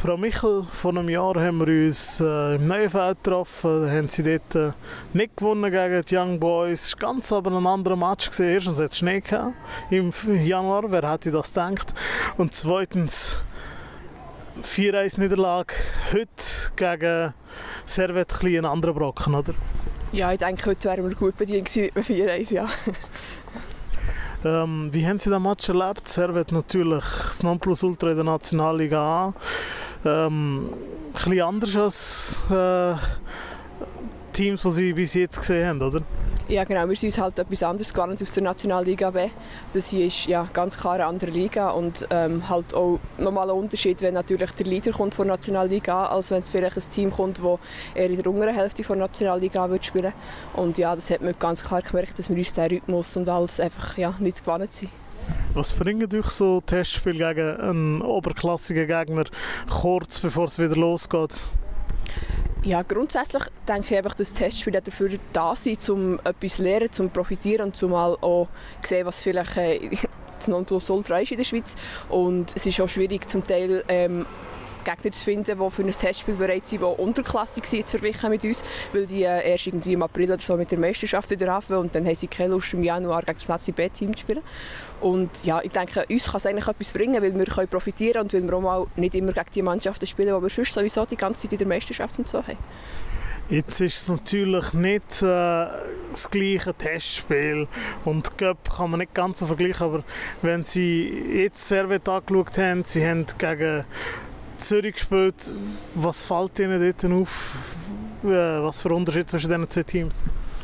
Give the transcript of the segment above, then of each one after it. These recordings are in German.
Frau Michel, vor einem Jahr haben wir uns im Neuenfeld getroffen. Da haben sie dort nicht gewonnen gegen die Young Boys. Es war ganz aber ein anderer Match gewesen. Erstens hat es Schnee gehabt im Januar, wer hätte das gedacht? Und zweitens 4-1-Niederlage heute gegen Servette, ein anderer Brocken, oder? Ja, ich denke, heute wären wir gut bedient gewesen mit 4-1, ja. Wie haben Sie den Match erlebt? Servette natürlich das Nonplusultra in der Nationalliga A. Ein bisschen anders als Teams, die Sie bis jetzt gesehen haben, oder? Ja genau, wir sind uns halt etwas anderes gewohnt aus der Nationalliga B. Das hier ist ja ganz klar eine andere Liga und halt auch nochmal ein Unterschied, wenn natürlich der Leader kommt von der Nationalliga A, als wenn es vielleicht ein Team kommt, das eher in der unteren Hälfte von der Nationalliga wird spielen. Und ja, das hat man ganz klar gemerkt, dass wir uns diesen Rhythmus und alles einfach ja, nicht gewohnt sind. Was bringen euch so Testspiele gegen einen oberklassigen Gegner kurz bevor es wieder losgeht? Ja, grundsätzlich denke ich einfach, dass Testspiele dafür da sind, um etwas zu lernen, zum profitieren und zumal auch sehen, was vielleicht das Nonplusultra ist in der Schweiz. Und es ist auch schwierig, zum Teil Gegner zu finden, die für ein Testspiel bereit sind, die unterklassig sind, zu vergleichen mit uns, weil die erst irgendwie im April oder so mit der Meisterschaft wieder anfangen und dann haben sie keine Lust, im Januar gegen das Nazi-B-Team zu spielen. Und ja, ich denke, uns kann es eigentlich etwas bringen, weil wir können profitieren und weil wir auch mal nicht immer gegen die Mannschaften spielen, die wir sonst sowieso die ganze Zeit in der Meisterschaft und so haben. Jetzt ist es natürlich nicht das gleiche Testspiel und Cup kann man nicht ganz so vergleichen, aber wenn Sie jetzt Servette angeschaut haben, Sie haben gegen Zürich gespielt, was fällt Ihnen dort auf? Was für Unterschied zwischen diesen zwei Teams?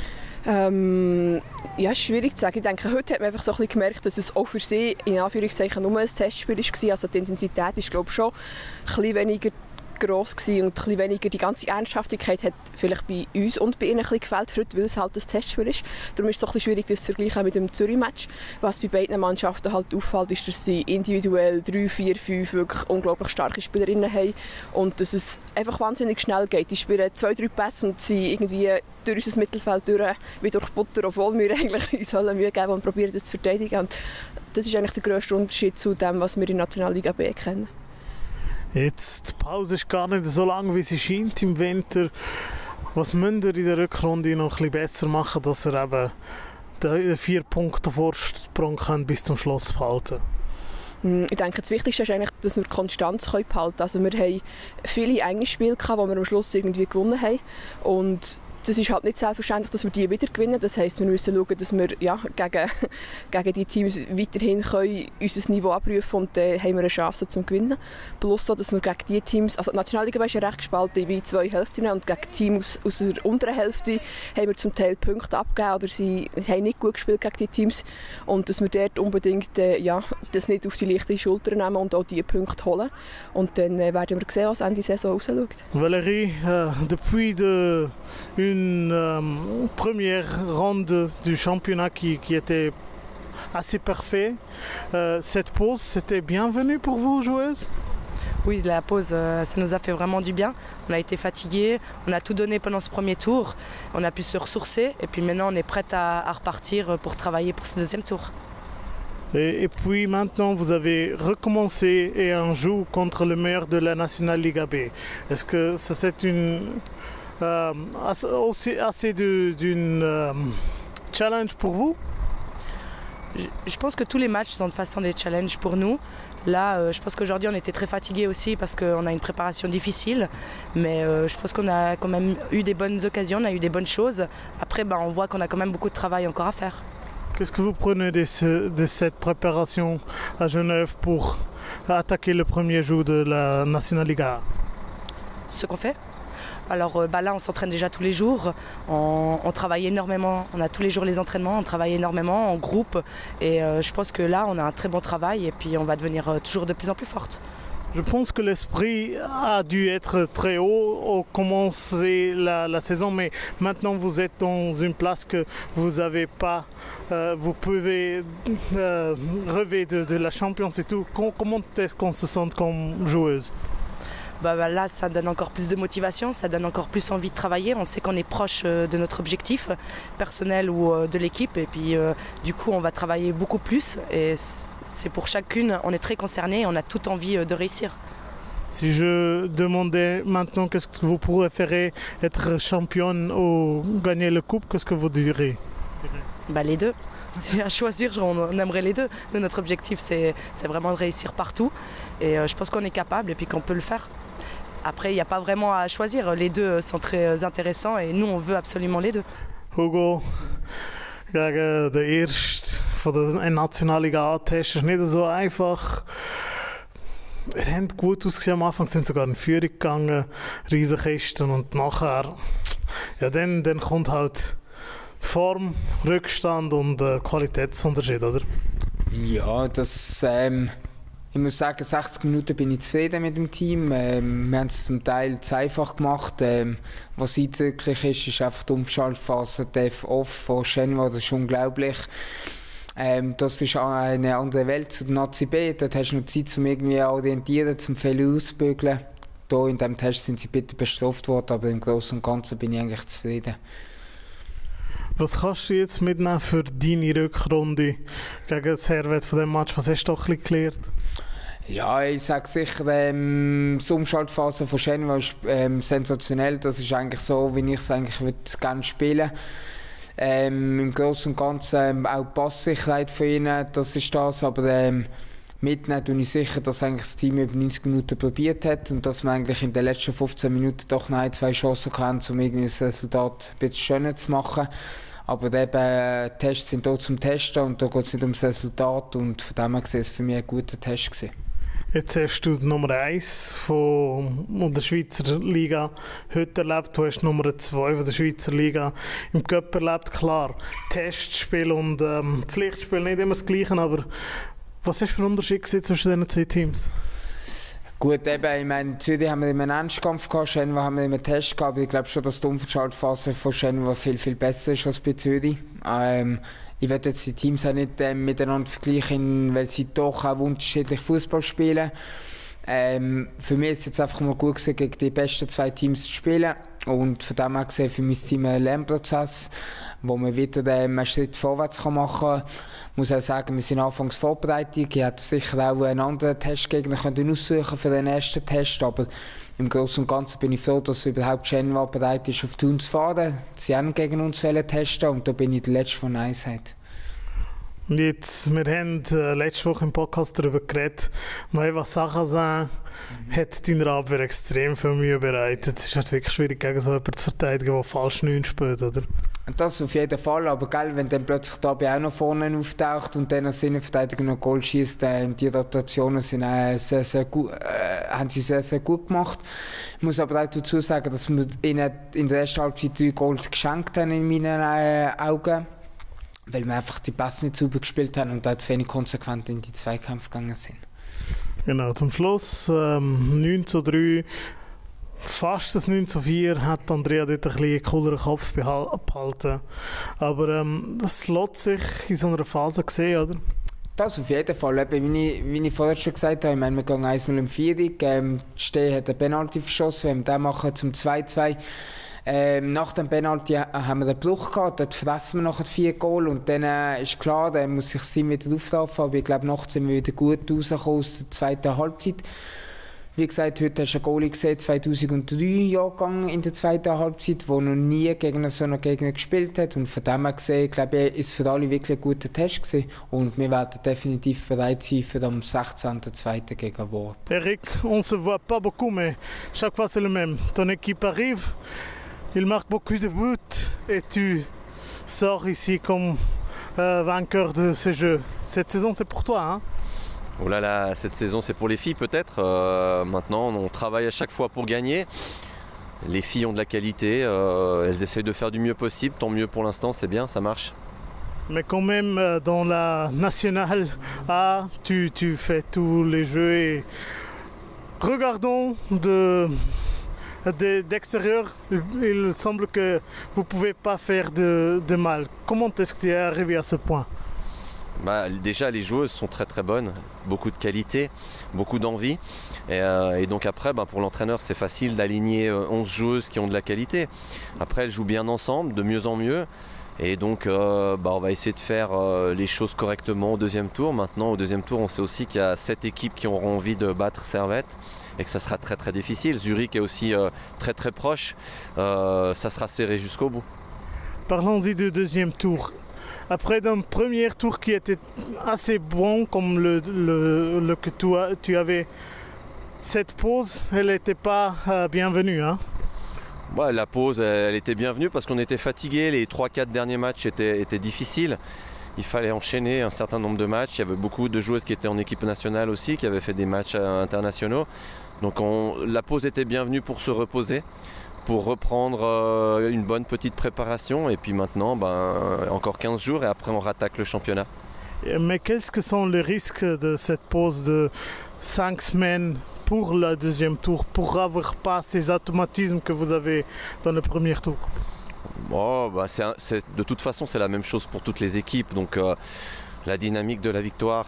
Ja, schwierig zu sagen. Ich denke, heute hat man einfach so ein bisschen gemerkt, dass es auch für sie in Anführungszeichen nur ein Testspiel war. Also die Intensität ist, glaube ich, schon ein bisschen weniger gross gewesen und ein bisschen weniger die ganze Ernsthaftigkeit hat vielleicht bei uns und bei ihnen ein bisschen gefehlt heute, weil es halt ein Testspiel ist. Darum ist es so ein bisschen schwierig, das zu vergleichen mit dem Zürich-Match. Was bei beiden Mannschaften halt auffällt, ist, dass sie individuell 3, 4, 5 wirklich unglaublich starke Spielerinnen haben und dass es einfach wahnsinnig schnell geht. Die spielen 2, 3 Pässe und sind irgendwie durch unser Mittelfeld durch, wie durch Butter, obwohl wir eigentlich uns alle Mühe geben und probieren, das zu verteidigen. Und das ist eigentlich der grösste Unterschied zu dem, was wir in der Nationalliga B kennen. Jetzt, die Pause ist gar nicht so lang, wie sie scheint im Winter. Was müsst ihr in der Rückrunde noch ein bisschen besser machen, dass ihr eben den 4 Punkte Vorsprung bis zum Schluss behalten? Ich denke, das Wichtigste ist eigentlich, dass wir Konstanz behalten können. Also wir haben viele enge Spiele gehabt, die wir am Schluss irgendwie gewonnen haben. Und das ist halt nicht selbstverständlich, dass wir die wieder gewinnen. Das heisst, wir müssen schauen, dass wir ja, gegen die Teams weiterhin können unser Niveau abrufen und dann haben wir eine Chance zum Gewinnen. Plus so, dass wir gegen die Teams, also die Nationalliga ist ja recht gespalten wie 2 Hälften und gegen Teams aus der unteren Hälfte haben wir zum Teil Punkte abgegeben oder sie haben nicht gut gespielt gegen die Teams und dass wir dort unbedingt ja, das nicht auf die leichte Schulter nehmen und auch diese Punkte holen. Und dann werden wir sehen, was Ende Saison rausschaut. Valérie, depuis une première ronde du championnat qui était assez parfait. Cette pause, c'était bienvenue pour vous, joueuses? Oui, la pause, ça nous a fait vraiment du bien. On a été fatigués, on a tout donné pendant ce premier tour. On a pu se ressourcer et puis maintenant on est prête à repartir pour travailler pour ce deuxième tour. Et puis maintenant, vous avez recommencé et on joue contre le meilleur de la National Liga B. Est-ce que ça c'est une aussi assez d'une challenge pour vous? Je pense que tous les matchs sont de façon des challenges pour nous. Là, je pense qu'aujourd'hui on était très fatigués aussi parce qu'on a une préparation difficile. Mais je pense qu'on a quand même eu des bonnes occasions, on a eu des bonnes choses. Après, on voit qu'on a quand même beaucoup de travail encore à faire. Qu'est-ce que vous prenez de cette préparation à Genève pour attaquer le premier jour de la National Liga? Ce qu'on fait? Alors là, on s'entraîne déjà tous les jours, on travaille énormément, on a tous les jours les entraînements, on travaille énormément en groupe et je pense que là, on a un très bon travail et puis on va devenir toujours de plus en plus forte. Je pense que l'esprit a dû être très haut au commencer la saison, mais maintenant vous êtes dans une place que vous n'avez pas, vous pouvez rêver de la Champions et tout. Comment est-ce qu'on se sent comme joueuse? Là, ça donne encore plus de motivation, ça donne encore plus envie de travailler. On sait qu'on est proche de notre objectif personnel ou de l'équipe et puis du coup on va travailler beaucoup plus et c'est pour chacune, on est très concernés et on a toute envie de réussir. Si je demandais maintenant qu'est-ce que vous préférez, être championne ou gagner la coupe, qu'est-ce que vous diriez? Bah, les deux. Si à choisir, on aimerait les deux. Nous, notre objectif, c'est vraiment de réussir partout. Et je pense qu'on est capable et puis qu'on peut le faire. Après, il n'y a pas vraiment à choisir. Les deux sont très intéressants et nous, on veut absolument les deux. Hugo, gegen den Ersten von der Nationalliga A-Test ist nicht so einfach. Wir haben gut ausgesehen am Anfang, sind sogar in Führung gegangen, Riesenkisten und nachher, ja dann kommt halt die Form, Rückstand und Qualitätsunterschied, oder? Ja, das, ich muss sagen, 60 Minuten bin ich zufrieden mit dem Team. Wir haben es zum Teil zu einfach gemacht. Was eindrücklich ist einfach die Umschaltphase Def-Off von Genua, das ist unglaublich. Das ist eine andere Welt zu der Nazi B. Dort hast du noch Zeit, um irgendwie orientieren, zum Fehler auszubügeln. Hier in diesem Test sind sie bitter bestraft worden, aber im Großen und Ganzen bin ich eigentlich zufrieden. Was kannst du jetzt mitnehmen für deine Rückrunde gegen Servette von diesem Match? Was hast du doch ein bisschen gelernt? Ja, ich sage sicher, die Umschaltphase von Genua ist sensationell. Das ist eigentlich so, wie ich es eigentlich gerne spielen würde. Im Großen und Ganzen auch die Passsicherheit von ihnen, das ist das. Aber mitnehmen tue ich sicher, dass eigentlich das Team über 90 Minuten probiert hat und dass wir eigentlich in den letzten 15 Minuten doch noch 2 Chancen hatten, um irgendwie das Resultat ein bisschen schöner zu machen. Aber eben, Tests sind hier zum Testen und da geht es nicht ums Resultat und von dem her gesehen war es für mich ein guter Test gewesen. Jetzt hast du die Nummer 1 von der Schweizer Liga heute erlebt, du hast die Nummer 2 von der Schweizer Liga im Cup erlebt. Klar, Testspiel und Pflichtspiel nicht immer das Gleiche, aber was hast du für einen Unterschied gesehen zwischen diesen zwei Teams? Gut, eben, ich meine, Zürich haben wir immer einen Endkampf gehabt, Genua haben wir immer einen Test gehabt, aber ich glaube schon, dass die Umschaltphase von Genua viel, viel besser ist als bei Zürich. Ich werde jetzt die Teams auch nicht miteinander vergleichen, weil sie doch auch unterschiedlich Fußball spielen. Für mich ist es jetzt einfach mal gut gewesen, gegen die besten 2 Teams zu spielen. Und von dem her gesehen für mein Team ein Lernprozess, wo man wieder einen Schritt vorwärts machen kann. Ich muss auch sagen, wir sind anfangs vorbereitet. Ich hätte sicher auch einen anderen Testgegner aussuchen für den ersten Test, aber im Großen und Ganzen bin ich froh, dass überhaupt Genua bereit ist, auf Thun zu fahren. Sie haben gegen uns testen und da bin ich der Letzte von Nein sagt. Und jetzt, wir haben letzte Woche im Podcast darüber geredet, Maeva Sachazin hat deiner Abwehr extrem viel Mühe bereitet. Es ist halt wirklich schwierig, gegen so jemanden zu verteidigen, der falsch 9 spielt, oder? Das auf jeden Fall, aber gell, wenn dann plötzlich Dabi auch noch vorne auftaucht und dann als Innenverteidiger noch Goal schießt, die Rotationen sind sehr, sehr gut, haben sie sehr, sehr gut gemacht. Ich muss aber auch dazu sagen, dass wir ihnen in der ersten Halbzeit 3 Goals geschenkt haben in meinen Augen. Weil wir einfach die Pässe nicht sauber gespielt haben und auch zu wenig konsequent in die Zweikämpfe gegangen sind. Genau, zum Schluss 9:3, fast das 9:4 hat Andrea dort ein bisschen einen cooleren Kopf behalten. Aber das lässt sich in so einer Phase sehen, oder? Das auf jeden Fall. Wie ich vorher schon gesagt habe, ich meine, wir gehen 1-0 in Führung. Steh hat einen Penalty verschossen, wenn wir den machen zum 2-2. Nach dem Penalty haben wir den Bruch gehabt, dort fressen wir nachher 4 Goal und dann ist klar, dann muss sich das Team wieder aufraffen, aber ich glaube, nachts sind wir wieder gut rausgekommen aus der zweiten Halbzeit. Wie gesagt, heute hast du einen Goalie gesehen, 2003 Jahrgang in der zweiten Halbzeit, der noch nie gegen so einen Gegner gespielt hat und von dem her gesehen, glaube ich, ist für alle wirklich ein guter Test gewesen und wir werden definitiv bereit sein für am 16.02. gegen Worp. Eric, on se voit pas beaucoup, mais chaque fois c'est le même. Ton équipe arrive, il marque beaucoup de buts et tu sors ici comme vainqueur de ce jeu. Cette saison, c'est pour toi, hein? Oh là là, cette saison c'est pour les filles peut-être. Maintenant on travaille à chaque fois pour gagner. Les filles ont de la qualité, elles essayent de faire du mieux possible, tant mieux pour l'instant, c'est bien, ça marche. Mais quand même dans la nationale A, tu fais tous les jeux et regardons d'extérieur, il semble que vous ne pouvez pas faire de mal. Comment est-ce que tu es arrivé à ce point? Déjà les joueuses sont très très bonnes, beaucoup de qualité, beaucoup d'envie et donc après pour l'entraîneur c'est facile d'aligner 11 joueuses qui ont de la qualité. Après elles jouent bien ensemble, de mieux en mieux Et donc on va essayer de faire les choses correctement au deuxième tour. Maintenant au deuxième tour on sait aussi qu'il y a 7 équipes qui auront envie de battre Servette et que ça sera très très difficile. Zurich est aussi très très proche, ça sera serré jusqu'au bout. Parlons-y du deuxième tour. Après un premier tour qui était assez bon comme le que tu avais, cette pause, elle n'était pas bienvenue. Hein? Ouais, la pause, elle était bienvenue parce qu'on était fatigué. Les 3-4 derniers matchs étaient difficiles. Il fallait enchaîner un certain nombre de matchs. Il y avait beaucoup de joueuses qui étaient en équipe nationale aussi, qui avaient fait des matchs internationaux. Donc la pause était bienvenue pour se reposer, pour reprendre une bonne petite préparation. Et puis maintenant, encore 15 jours et après on rattaque le championnat. Mais qu'est-ce que sont les risques de cette pause de 5 semaines pour le deuxième tour, pour n'avoir pas ces automatismes que vous avez dans le premier tour? De toute façon, c'est la même chose pour toutes les équipes. Donc la dynamique de la victoire,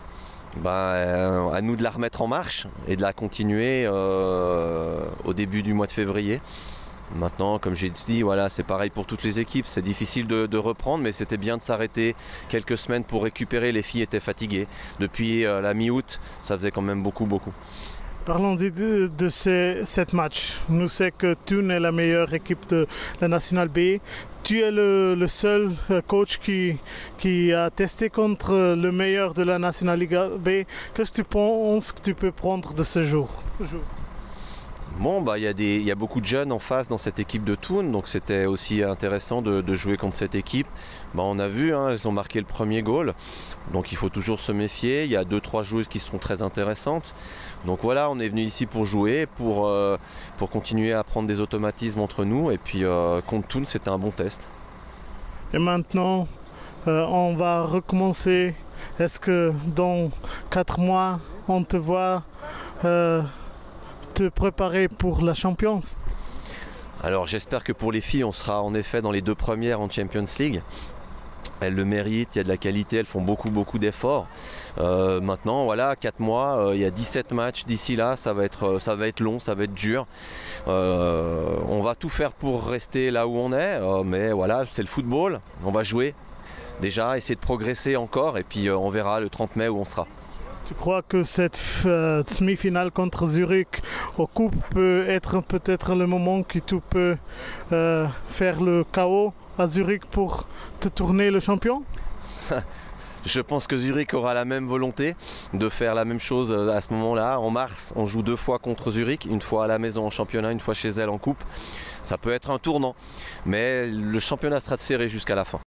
à nous de la remettre en marche et de la continuer au début du mois de février. Maintenant, comme j'ai dit, voilà, c'est pareil pour toutes les équipes. C'est difficile de reprendre, mais c'était bien de s'arrêter quelques semaines pour récupérer. Les filles étaient fatiguées. Depuis la mi-août, ça faisait quand même beaucoup. Parlons-y de cette match. Nous savons que Thun est la meilleure équipe de la National B. Tu es le seul coach qui a testé contre le meilleur de la National Liga B. Qu'est-ce que tu penses que tu peux prendre de ce jour? Bon, il y a beaucoup de jeunes en face dans cette équipe de Thun, donc c'était aussi intéressant de jouer contre cette équipe. On a vu, elles ont marqué le premier goal, donc il faut toujours se méfier. Il y a 2-3 joueuses qui sont très intéressantes. Donc voilà, on est venu ici pour jouer, pour continuer à prendre des automatismes entre nous. Et puis contre Thun, c'était un bon test. Et maintenant, on va recommencer. Est-ce que dans 4 mois, on te voit te préparer pour la Champions? Alors j'espère que pour les filles, on sera en effet dans les 2 premières en Champions League. Elles le méritent, il y a de la qualité, elles font beaucoup d'efforts. Maintenant, voilà, 4 mois, il y a 17 matchs d'ici là, ça va être long, ça va être dur. On va tout faire pour rester là où on est, mais voilà, c'est le football, on va jouer déjà, essayer de progresser encore, et puis on verra le 30 mai où on sera. Tu crois que cette demi-finale contre Zurich au coupe peut être peut-être le moment que tu peux faire le KO à Zurich pour te tourner le champion? Je pense que Zurich aura la même volonté de faire la même chose à ce moment-là. En mars, on joue 2 fois contre Zurich, une fois à la maison en championnat, une fois chez elle en coupe. Ça peut être un tournant, mais le championnat sera serré jusqu'à la fin.